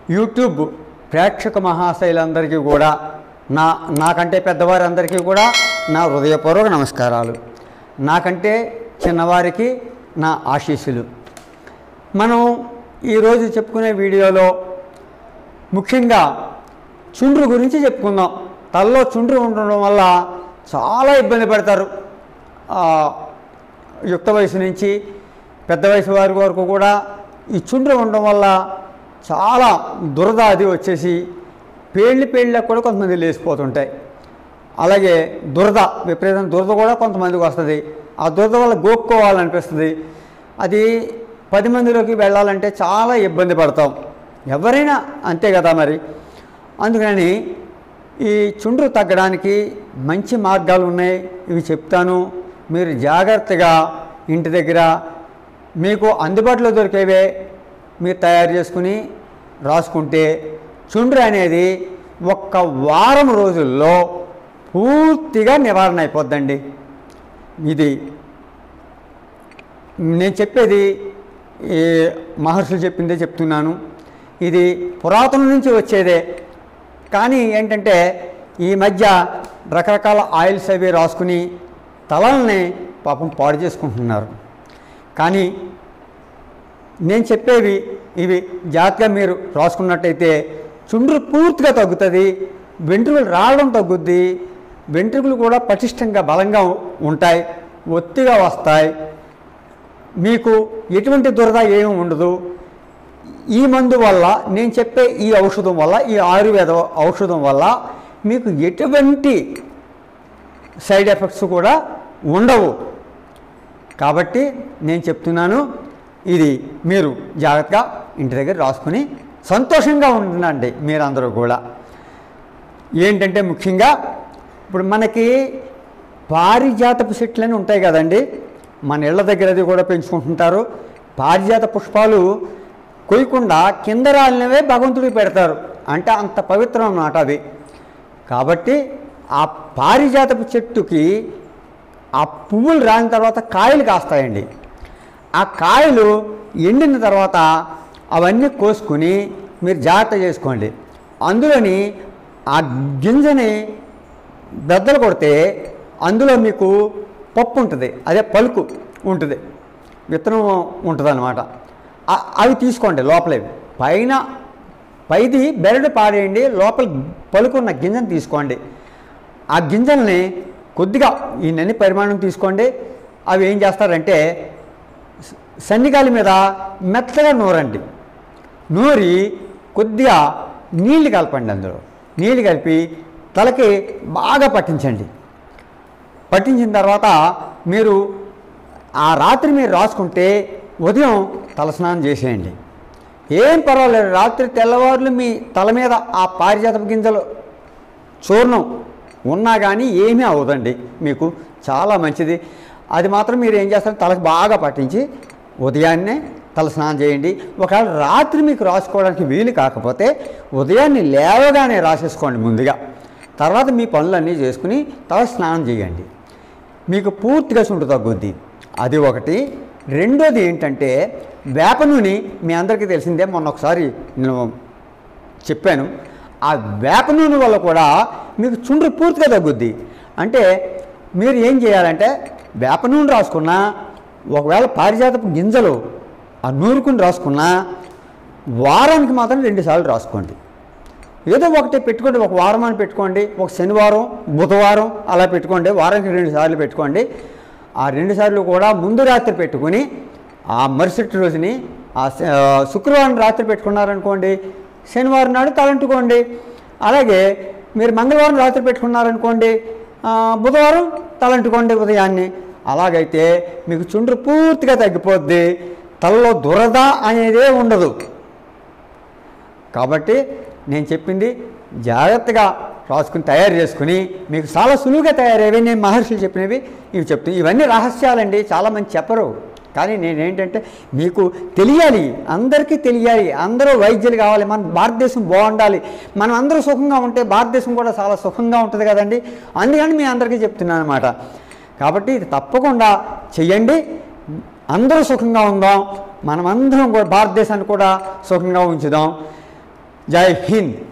YouTube ప్రేక్షక మహాశైలందరికీ కూడా నాకంటే పెద్దవారందరికీ కూడా నా హృదయపూర్వక నమస్కారాలు. నాకంటే చిన్నవారికి నా ఆశీస్సులు. మనం ఈరోజు చెప్పుకునే వీడియోలో ముఖ్యంగా చుండ్రు గురించి చెప్పుకుందాం. తలలో చుండ్రు ఉండడం వల్ల చాలా ఇబ్బంది పడతారు. యుక్త వయసు నుంచి పెద్ద వయసు వారి వరకు కూడా ఈ చుండ్రు ఉండడం వల్ల చాలా దురద అది వచ్చేసి పేళ్ళకు కూడా కొంతమంది లేచిపోతుంటాయి. అలాగే దురద, విపరీతం దురద కూడా కొంతమందికి వస్తుంది. ఆ దురద వల్ల గోక్కోవాలనిపిస్తుంది. అది 10 మందిలోకి వెళ్ళాలంటే చాలా ఇబ్బంది పడతాం. ఎవరైనా అంతే కదా మరి. అందుకని ఈ చుండ్రు తగ్గడానికి మంచి మార్గాలు ఉన్నాయి. ఇవి చెప్తాను. మీరు జాగ్రత్తగా ఇంటి దగ్గర మీకు అందుబాటులో దొరికేవే మీరు తయారు చేసుకుని రాసుకుంటే చుండ్రు అనేది 1 వారం రోజుల్లో పూర్తిగా నివారణ అయిపోద్దండి. ఇది నేను చెప్పేది ఈ మహర్షులు చెప్పిందే చెప్తున్నాను. ఇది పురాతనం నుంచి వచ్చేదే. కానీ ఏంటంటే ఈ మధ్య రకరకాల ఆయిల్స్ అవి రాసుకుని తలల్ని పాపం పాడు చేసుకుంటున్నారు. కానీ నేను చెప్పేవి ఇవి జాగ్రత్తగా మీరు రాసుకున్నట్టయితే చుండ్రు పూర్తిగా తగ్గుతుంది. వెంట్రుకలు రావడం తగ్గుద్ది. వెంట్రుకలు కూడా పటిష్టంగా బలంగా ఉంటాయి, ఒత్తిగా వస్తాయి. మీకు ఎటువంటి దురద ఏమీ ఉండదు. ఈ మందు వల్ల, నేను చెప్పే ఈ ఔషధం వల్ల, ఈ ఆయుర్వేద ఔషధం వల్ల మీకు ఎటువంటి సైడ్ ఎఫెక్ట్స్ కూడా ఉండవు. కాబట్టి నేను చెప్తున్నాను, ఇది మీరు జాగ్రత్తగా ఇంటి దగ్గర రాసుకుని సంతోషంగా ఉండండి మీరందరూ కూడా. ఏంటంటే ముఖ్యంగా ఇప్పుడు మనకి పారిజాతపు చెట్లని ఉంటాయి కదండి, మన ఇళ్ళ దగ్గర అది కూడా పెంచుకుంటుంటారు. పారిజాత పుష్పాలు కొయ్యకుండా కింద రాలినవే భగవంతుడికి పెడతారు. అంటే అంత పవిత్రం అన్నమాట అవి. కాబట్టి ఆ పారిజాతపు చెట్టుకి ఆ పువ్వులు రాలిన తర్వాత కాయలు కాస్తాయండి. ఆ కాయలు ఎండిన తర్వాత అవన్నీ కోసుకుని మీరు జాగ్రత్త చేసుకోండి. అందులోని ఆ గింజని బెద్దలు కొడితే అందులో మీకు పప్పు ఉంటుంది, అదే పలుకు ఉంటుంది, విత్తనం ఉంటుంది అన్నమాట. అవి తీసుకోండి. లోపలవి పైది బెరడు పాడేయండి, లోపల పలుకున్న గింజను తీసుకోండి. ఆ గింజల్ని కొద్దిగా ఈ నన్ని పరిమాణం తీసుకోండి. అవి ఏం చేస్తారంటే సన్నిగాలి మీద మెత్తగా నూరండి. నూరి కొద్దిగా నీళ్లు కలపండి. అందులో నీళ్లు కలిపి తలకి బాగా పట్టించండి. పట్టించిన తర్వాత మీరు ఆ రాత్రి మీరు రాసుకుంటే ఉదయం తలస్నానం చేసేయండి. ఏం పర్వాలేదు. రాత్రి తెల్లవారులు మీ తల మీద ఆ పారిజాతపు గింజలు చూర్ణం ఉన్నా కానీ ఏమీ అవ్వదండి, మీకు చాలా మంచిది. అది మాత్రం మీరు ఏం చేస్తారు, తలకు బాగా పట్టించి ఉదయాన్నే తలస్నానం చేయండి. ఒకవేళ రాత్రి మీకు రాసుకోవడానికి వీలు కాకపోతే ఉదయాన్నే లేవగానే రాసేసుకోండి ముందుగా. తర్వాత మీ పనులన్నీ చేసుకుని తల స్నానం చేయండి. మీకు పూర్తిగా చుండ్రు తగ్గుద్ది. అది ఒకటి. రెండోది ఏంటంటే వేప నూనె. మీ అందరికీ తెలిసిందే, మొన్న ఒకసారి నేను చెప్పాను. ఆ వేప నూనె వల్ల కూడా మీకు చుండ్రు పూర్తిగా తగ్గుద్ది. అంటే మీరు ఏం చేయాలంటే వేప నూనె రాసుకున్నా, ఒకవేళ పారిజాతపు గింజలు ఆ నూరుకుని రాసుకున్నా వారానికి మాత్రం 2 సార్లు రాసుకోండి. ఏదో ఒకటి పెట్టుకోండి. ఒక వారం అని పెట్టుకోండి, ఒక శనివారం బుధవారం అలా పెట్టుకోండి. వారానికి 2 సార్లు పెట్టుకోండి. ఆ 2 సార్లు కూడా ముందు రాత్రి పెట్టుకుని ఆ మరుసటి రోజుని ఆ శుక్రవారం రాత్రి పెట్టుకున్నారనుకోండి, శనివారం నాడు తలంటుకోండి. అలాగే మీరు మంగళవారం రాత్రి పెట్టుకున్నారనుకోండి, బుధవారం తలంటుకోండి ఉదయాన్నే. అలాగైతే మీకు చుండ్రు పూర్తిగా తగ్గిపోద్ది. తలలో దురద అనేదే ఉండదు. కాబట్టి నేను చెప్పింది జాగ్రత్తగా రాసుకుని తయారు చేసుకుని మీకు చాలా సులువుగా తయారయ్యేవి నేను మహర్షులు చెప్పినవి ఇవి చెప్తాను. ఇవన్నీ రహస్యాలండి, చాలామంది చెప్పరు. కానీ నేనేంటంటే మీకు తెలియాలి, అందరికీ తెలియాలి. అందరూ వైద్యులు కావాలి, మన భారతదేశం బాగుండాలి. మనం అందరూ సుఖంగా ఉంటే భారతదేశం కూడా చాలా సుఖంగా ఉంటుంది కదండి. అందుకని మీ అందరికీ చెప్తున్నాను అన్నమాట. కాబట్టి ఇది తప్పకుండా చెయ్యండి. అందరూ సుఖంగా ఉందాం, మనమందరం కూడా భారతదేశాన్ని కూడా సుఖంగా ఉంచుదాం. జై హింద్.